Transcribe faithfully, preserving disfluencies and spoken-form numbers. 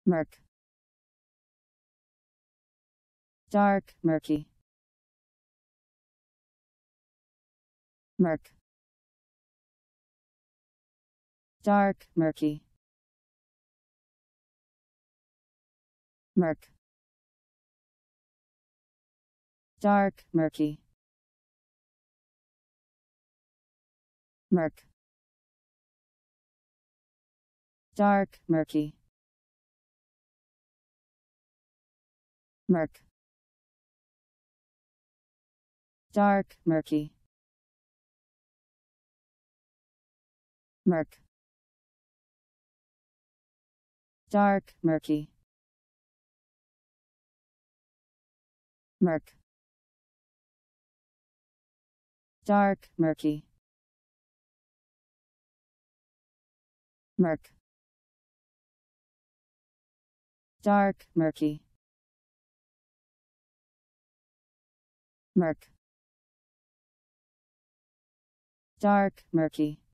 Murk. Dark, murky. Murk. Dark, murky. Murk. Dark, murky. Murk. Dark, murky. Murk. Dark, murky. Murk. Dark, murky. Murk. Dark, murky. Murk. Dark, murky. Murk. Dark, murky.